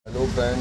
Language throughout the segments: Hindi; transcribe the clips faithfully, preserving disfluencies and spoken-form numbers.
Hello friend,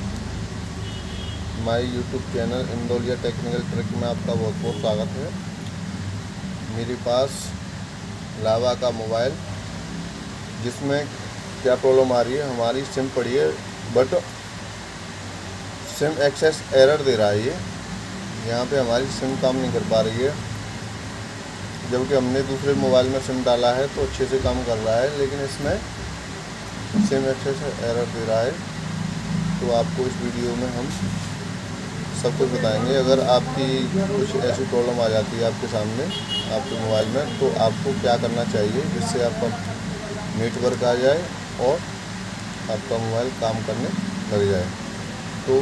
my YouTube channel Indauliya technical trick में आपका बहुत बहुत स्वागत है। मेरे पास लावा का मोबाइल जिसमें क्या प्रॉब्लम आ रही है, हमारी सिम पड़ी है बट सिम एक्सेस एरर दे रहा है। ये यहाँ पे हमारी सिम काम नहीं कर पा रही है, जबकि हमने दूसरे मोबाइल में सिम डाला है तो अच्छे से काम कर रहा है, लेकिन इसमें सिम एक्सेस एरर दे रहा है। तो आपको इस वीडियो में हम सब कुछ बताएंगे। अगर आपकी कुछ ऐसी प्रॉब्लम आ जाती है आपके सामने आपके मोबाइल में, तो आपको क्या करना चाहिए जिससे आपका नेटवर्क आ जाए और आपका मोबाइल काम करने लग जाए। तो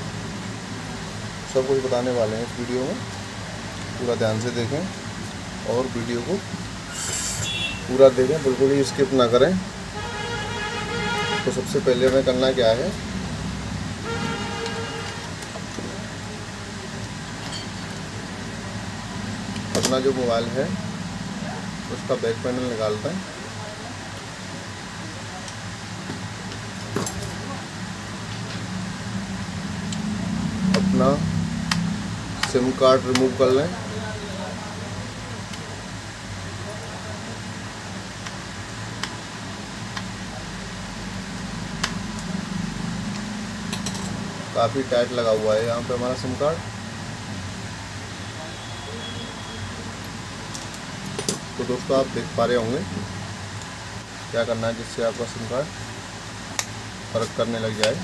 सब कुछ बताने वाले हैं इस वीडियो में, पूरा ध्यान से देखें और वीडियो को पूरा देखें, बिल्कुल ही स्किप ना करें। तो सबसे पहले हमें करना क्या है, अपना जो मोबाइल है उसका बैक पैनल निकालते हैं। अपना सिम कार्ड रिमूव कर लें। काफ़ी टाइट लगा हुआ है यहाँ पे हमारा सिम कार्ड। तो दोस्तों आप देख पा रहे होंगे क्या करना है जिससे आपका सिम कार्ड वर्क करने लग जाए।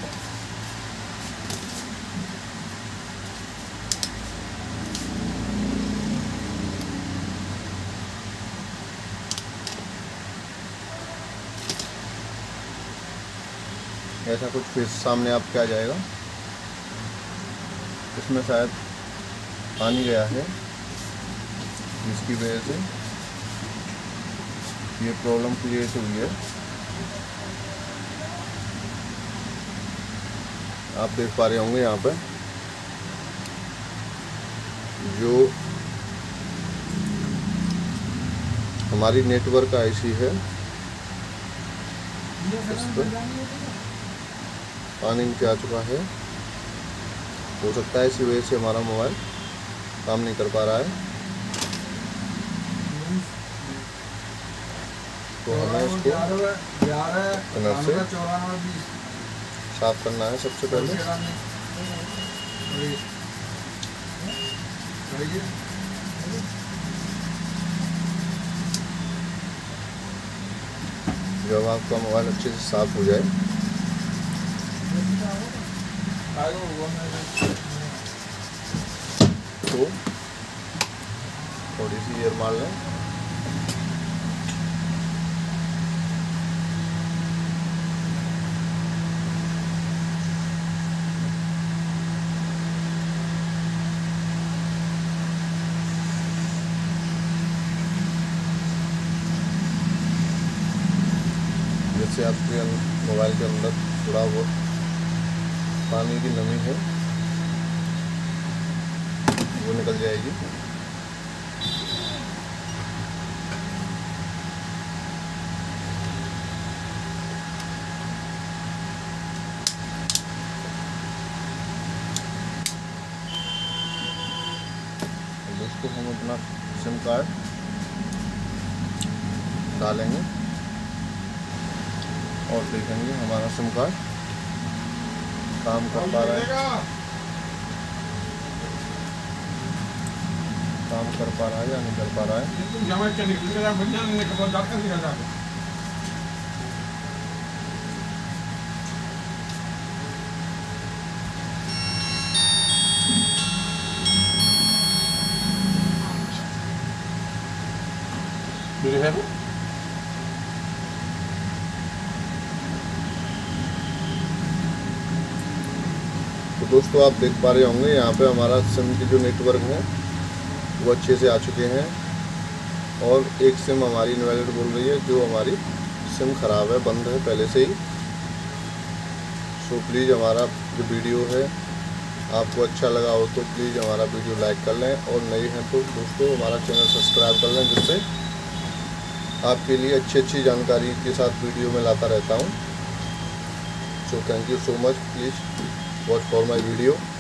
ऐसा कुछ फेस सामने आपके आ जाएगा। इसमें शायद पानी गया है, जिसकी वजह से ये प्रॉब्लम क्रिएट हुई है। आप देख पा रहे होंगे यहाँ पर जो हमारी नेटवर्क का आईसी है, इस पर पानी नीचे आ चुका है। हो सकता है इसी वजह से हमारा मोबाइल काम नहीं कर पा रहा है। तो हमें इसको कनर से साफ करना है सबसे पहले। जब आपका मोबाइल अच्छे से साफ हो जाए तो थोड़ी सी एयर मार लें। जैसे आपके मोबाइल के अंदर थोड़ा बहुत पानी की नमी है वो निकल जाएगी। दोस्तों हम अपना सिम कार्ड डालेंगे और देखेंगे हमारा सिम कार्ड काम कर पा रहा है काम कर पा रहा है या नहीं कर पा रहा है। तो दोस्तों आप देख पा रहे होंगे यहाँ पे हमारा सिम की जो नेटवर्क है वो अच्छे से आ चुके हैं, और एक सिम हमारी इनवैलिड बोल रही है, जो हमारी सिम ख़राब है, बंद है पहले से ही। सो प्लीज़ हमारा जो वीडियो है आपको अच्छा लगा हो तो प्लीज़ हमारा वीडियो लाइक कर लें, और नए हैं तो दोस्तों हमारा चैनल सब्सक्राइब कर लें, जिससे आपके लिए अच्छी अच्छी जानकारी के साथ वीडियो में लाता रहता हूँ। So thank you so much. Please watch for my video.